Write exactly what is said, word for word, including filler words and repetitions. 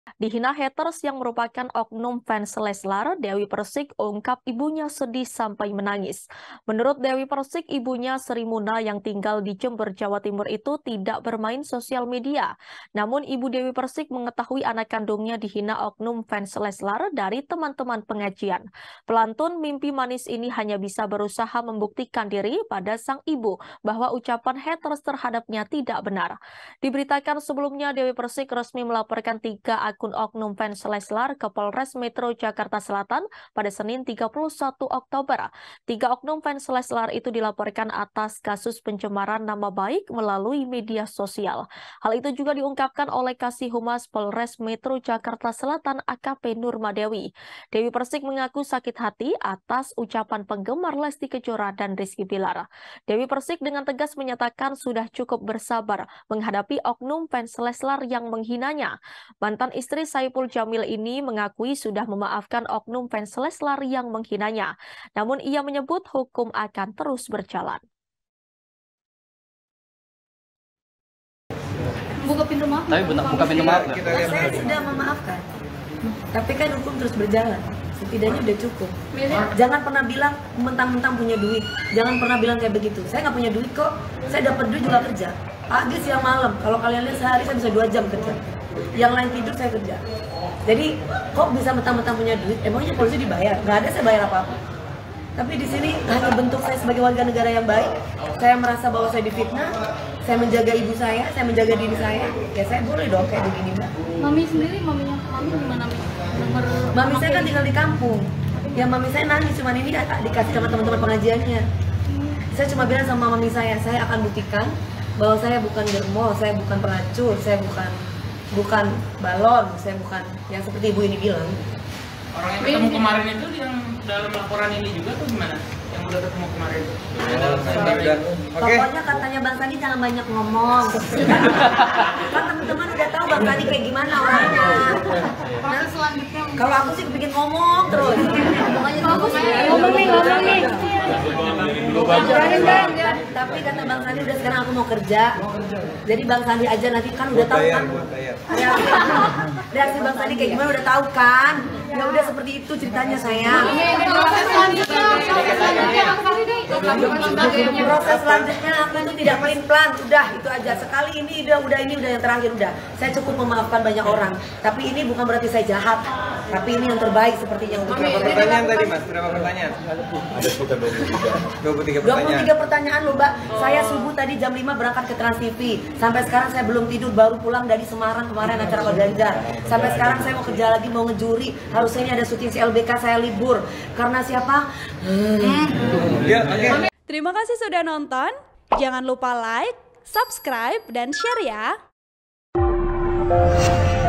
Dihina haters yang merupakan oknum fans Leslar, Dewi Persik ungkap ibunya sedih sampai menangis. Menurut Dewi Persik, ibunya Sri Muna yang tinggal di Jember, Jawa Timur itu tidak bermain sosial media. Namun ibu Dewi Persik mengetahui anak kandungnya dihina oknum fans Leslar dari teman-teman pengajian. Pelantun mimpi manis ini hanya bisa berusaha membuktikan diri pada sang ibu bahwa ucapan haters terhadapnya tidak benar. Diberitakan sebelumnya Dewi Persik resmi melaporkan tiga akun oknum fans Leslar ke Polres Metro Jakarta Selatan pada Senin tiga puluh satu Oktober. Tiga oknum fans Leslar itu dilaporkan atas kasus pencemaran nama baik melalui media sosial. Hal itu juga diungkapkan oleh Kasih Humas Polres Metro Jakarta Selatan A K P Nurmadewi. Dewi Persik mengaku sakit hati atas ucapan penggemar Lesti Kejora dan Rizky Bilar. Dewi Persik dengan tegas menyatakan sudah cukup bersabar menghadapi oknum fans Leslar yang menghinanya. Mantan istri Saipul Jamil ini mengakui sudah memaafkan oknum fans Leslar yang menghinanya. Namun ia menyebut hukum akan terus berjalan. Buka pintu maaf. Tapi benar buka pintu maaf. Saya sudah memaafkan. Tapi kan hukum terus berjalan. Setidaknya udah cukup. Jangan pernah bilang mentang-mentang punya duit. Jangan pernah bilang kayak begitu. Saya nggak punya duit kok. Saya dapat duit juga kerja. Pagi, siang, malam. Kalau kalian lihat sehari saya bisa dua jam kerja. Yang lain tidur saya kerja. Jadi kok bisa mentang-mentang punya duit? Emangnya polisi dibayar? Nggak ada saya bayar apa-apa. Tapi di sini hanya bentuk saya sebagai warga negara yang baik. Saya merasa bahwa saya difitnah. Saya menjaga ibu saya, saya menjaga diri saya. Ya saya boleh dong kayak begini, Mbak. Mami sendiri, maminya mami gimana, Mi? Nomor Mami saya kan tinggal di kampung. Ya mami saya nangis, cuman ini dikasih sama teman-teman pengajiannya. Saya cuma bilang sama mami saya, saya akan buktikan bahwa saya bukan germo, saya bukan pelacur, saya bukan bukan balon, saya bukan yang seperti ibu ini bilang. Orang yang ketemu kemarin itu yang dalam laporan ini juga tuh gimana? Yang udah ketemu kemarin itu? Pokoknya katanya Bang Sandi jangan banyak ngomong. Kan teman-teman udah tahu Bang Sandi kayak gimana orangnya. proses selanjutnya. Kalau aku sih kepingin ngomong terus. Ngomong aja ngomong aja. Ngomong nih, ngomong nih. Tapi kata Bang Sandi udah sekarang aku mau kerja. Jadi Bang Sandi aja nanti kan udah tahu kan. Reaksi Bang Sandi kayak gimana udah tahu kan. Ya udah seperti itu ceritanya sayang. Proses selanjutnya, proses selanjutnya Bang Sandi deh. Proses selanjutnya aku itu tidak main plan, udah itu aja. Sekali ini udah udah ini udah yang terakhir udah. Saya cukup memaafkan banyak orang. Tapi ini bukan berarti saya jahat. Tapi ini yang terbaik sepertinya untuk Berapa pertanyaan tadi Mas? Berapa pertanyaan? Ada sekitar dua puluh tiga. dua puluh tiga dua puluh pertanyaan. tiga pertanyaan loh Mbak. Saya subuh tadi jam lima berangkat ke Trans T V. Sampai sekarang saya belum tidur, baru pulang dari Semarang kemarin acara Pak Ganjar. Sampai sekarang saya mau kerja lagi, mau ngejuri. Harusnya ini ada syuting C L B K, saya libur. Karena siapa? Hmm. Ya, oke. Terima kasih sudah nonton. Jangan lupa like, subscribe, dan share ya.